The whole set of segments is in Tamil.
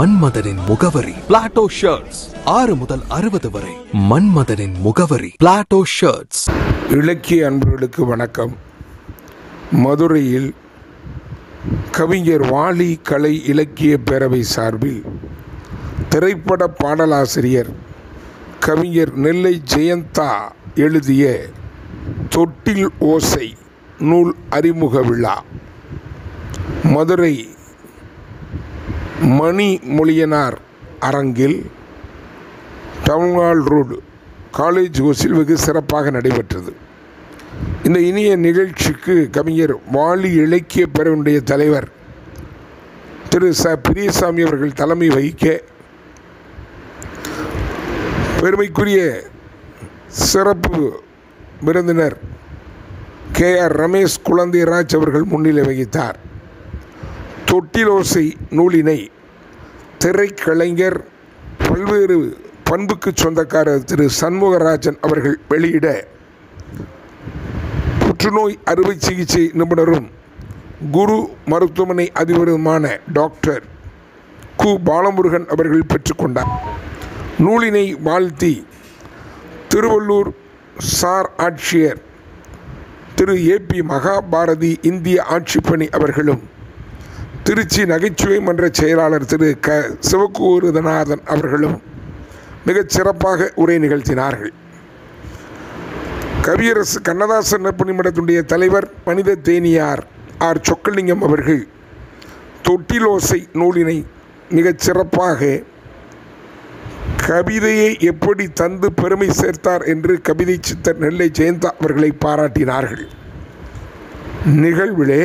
மன்மதனின் முகவரி பிளாட்டோ ஷர்ட்ஸ். 6 முதல் 60 வரை மன்மதனின் முகவரி பிளாட்டோ ஷர்ட்ஸ். இலக்கிய அன்பர்களுக்கு வணக்கம். மதுரையில் கவிஞர் வாலி கலை இலக்கிய பேரவை சார்பில் திரைப்பட பாடலாசிரியர் கவிஞர் நெல்லை ஜெயந்தா எழுதிய தொட்டில் ஓசை நூல் அறிமுக விழா மதுரை மணி மொழியனார் அரங்கில் டவுன்ஹால் ரோடு காலேஜ் ஹவுஸில் வெகு சிறப்பாக நடைபெற்றது. இந்த இனிய நிகழ்ச்சிக்கு கவிஞர் வாலி இலக்கிய பேரவையுடைய தலைவர் திரு ச பிரியசாமி அவர்கள் தலைமை வகிக்க, பெருமைக்குரிய சிறப்பு விருந்தினர் KR ரமேஷ் குழந்தைராஜ் அவர்கள் முன்னிலை வகித்தார். தொட்டிலோசை நூலினை திரைக்கலைஞர் பல்வேறு பண்புக்கு சொந்தக்காரர் திரு சண்முகராஜன் அவர்கள் வெளியிட, புற்றுநோய் அறுவை சிகிச்சை நிபுணரும் குரு மருத்துவமனை அதிபருமான டாக்டர் கு பாலமுருகன் அவர்கள் பெற்றுக்கொண்டார். நூலினை வாழ்த்தி திருவள்ளூர் சார் ஆட்சியர் திரு AP மகாபாரதி இந்திய ஆட்சிப்பணி அவர்களும், திருச்சி நகைச்சுவை மன்ற செயலாளர் திரு சிவகூருதநாதன் அவர்களும் மிகச் சிறப்பாக உரை நிகழ்த்தினார்கள். கவியரசு கண்ணதாசன் நற்பணி மன்றத்துடைய தலைவர் மனித தேனியார் R சொக்கலிங்கம் அவர்கள் தொட்டிலோசை நூலினை மிகச் சிறப்பாக கவிதையை எப்படி தந்து பெருமை சேர்த்தார் என்று கவிதை சித்தர் நெல்லை ஜெயந்தா அவர்களை பாராட்டினார்கள். நிகழ்விலே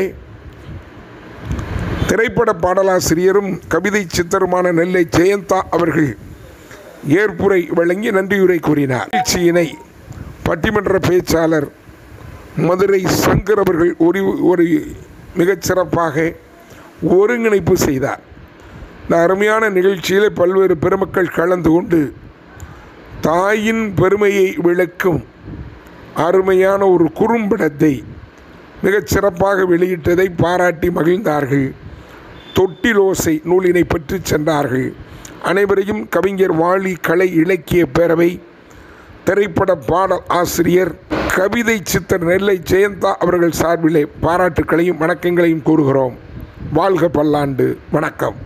திரைப்பட பாடலாசிரியரும் கவிதை சித்தருமான நெல்லை ஜெயந்தா அவர்கள் ஏற்புரை வழங்கி நன்றியுரை கூறினார். நிகழ்ச்சியினை பட்டிமன்ற பேச்சாளர் மதுரை சங்கர் அவர்கள் ஒரு மிகச் சிறப்பாக ஒருங்கிணைப்பு செய்தார். இந்த அருமையான நிகழ்ச்சியில் பல்வேறு பெருமக்கள் கலந்து கொண்டு தாயின் பெருமையை விளக்கும் அருமையான ஒரு குறும்படத்தை மிகச் சிறப்பாக வெளியிட்டதை பாராட்டி மகிழ்ந்தார்கள். தொட்டிலோசை நூலினை பெற்று சென்றார்கள். அனைவரையும் கவிஞர் வாலி கலை இலக்கிய பேரவை திரைப்பட பாடல் ஆசிரியர் கவிதை சித்தர் நெல்லை ஜெயந்தா அவர்கள் சார்பிலே பாராட்டுக்களையும் வணக்கங்களையும் கூறுகிறோம். வாழ்க பல்லாண்டு. வணக்கம்.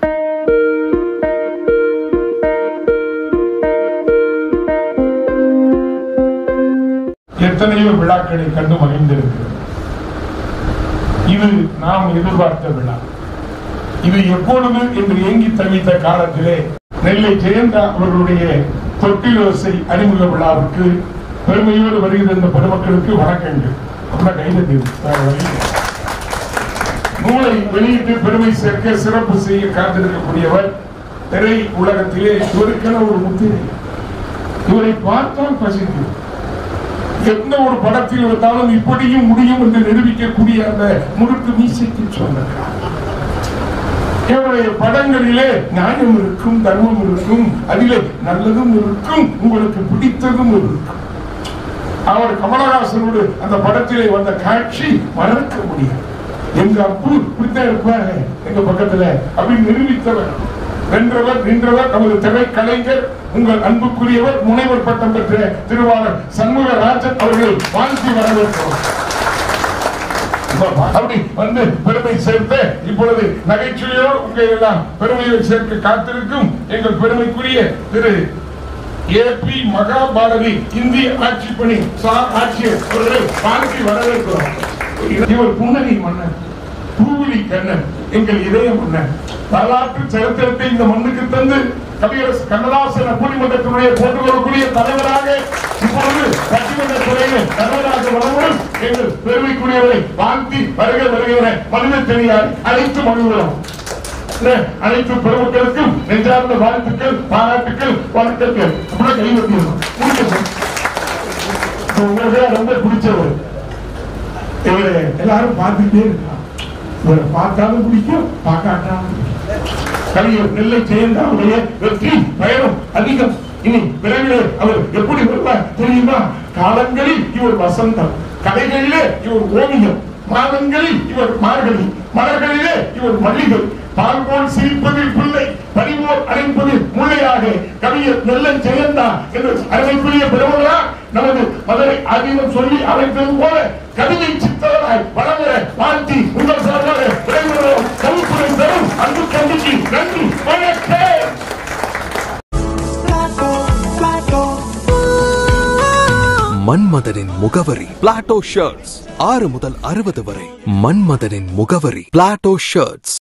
எத்தனையோ விழாக்களை கண்டு மகிழ்ந்திருக்கிறது. இது நாம் எதிர்பார்த்த விழா. இது எப்பொழுது என்று ஏங்கி தவித்த காலத்திலே நெல்லை ஜெயந்தா அவர்களுடைய தொட்டிலோசை அறிமுக விழாவுக்கு பெருமையோடு வருகிற இந்த பெருமக்களுக்கு வணக்கங்கள். நூலை வெளியிட்டு பெருமை சேர்க்க சிறப்பு செய்ய காத்திருக்கக்கூடியவர் திரை உலகத்திலே இவருக்கென ஒரு முத்திரை. இவரை பார்த்தால் பசிக்கும். எந்த ஒரு படத்தில் வந்தாலும் இப்படியும் முடியும் என்று நிரூபிக்கக்கூடிய அந்த முறுக்கு மீசைக்கு சொன்னார். இவருடைய படங்களிலே நியாயம் இருக்கும், தர்மம் இருக்கும், அதிலே நல்லதும் இருக்கும், உங்களுக்கு பிடித்ததும் இருக்கும். அவர் கமலஹாசனோடு அந்த படத்திலே வந்த காட்சி மறக்க முடியும். எங்க அப்பு இப்படித்தான் இருப்பாரு எங்க பக்கத்துல அப்படின்னு நிரூபித்தவர், வென்றவர், நின்றவர் நமது திரைக்கலைஞர், உங்கள் அன்புக்குரியவர், முனைவர் பட்டம் பெற்ற திருவாளர் சண்முகராஜன் அவர்கள் வாழ்த்தி வரவேற்கிறோம். அப்படி வந்து பெருமை சேர்த்த இப்பொழுது நகைச்சுவையோடு உங்கள் எல்லாம் பெருமையை சேர்க்க காத்திருக்கும் எங்கள் பெருமைக்குரிய திரு AP மகாபாரதி இந்திய ஆட்சிப்பணி சார் ஆட்சியர் அவர்களை வாழ்த்தி வரவேற்கிறோம். இவர் புன்னகை மன்னன், பூவிலி கண்ணன், எங்கள் இதய மன்னன். வரலாற்று சரித்திரத்தை இந்த மண்ணுக்கு தந்து கவியரசு கண்ணதாசன் நற்பணி மன்றத்தினுடைய போட்டுக்கொள்ளக்கூடிய தலைவராக இப்பொழுது பட்டிமன்ற துறையில் கண்ணதாச வளமுடன் எங்கள் பெருமைக்குரியவரை வாழ்த்தி வருகிற மனித தெரியார் அனைத்து மகிழ்கிறோம். அனைத்து பெருமக்களுக்கும் நெஞ்சார்ந்த வாழ்த்துக்கள், பாராட்டுக்கள், வணக்கங்கள். கைவத்தியும் உங்களுக்கு ரொம்ப பிடிச்சவர். இவரை எல்லாரும் பார்த்துட்டே இருக்கலாம். இவரை பார்த்தாலும் பிடிக்கும், பார்க்காட்டாலும் கவிஞர் நெல்லை ஜெயந்தாவுடைய வெற்றி பயணம் அதிகம். இனி விரைவில் அவர் எப்படி வருவார் தெரியுமா? காலங்களில் இவர் வசந்தம், கதைகளிலே இவர் ஓவியம், மாதங்களில் இவர் மார்கழி, மலர்களிலே இவர் மல்லிகை, பால் போல் சிரிப்பதில் பிள்ளை, பனிபோல் அணைப்பதில் முல்லையாக கவிஞர் நெல்லன் ஜெயந்தா என்று அருமைக்குரிய பெருமகளா நமது மதுரை ஆதீனம் சொல்லி அமைத்தது போல கவிதை சித்தராய் வளர வாழ்த்தி உங்கள் சார்பாக விரைவுகிறோம். கவிப்புரை தரும் அன்பு தம்பிக்கு நன்றி, வணக்கம். மன்மதனின் முகவரி பிளாட்டோ ஷர்ட்ஸ். 6 முதல் 60 வரை மன்மதனின் முகவரி பிளாட்டோ ஷர்ட்ஸ்.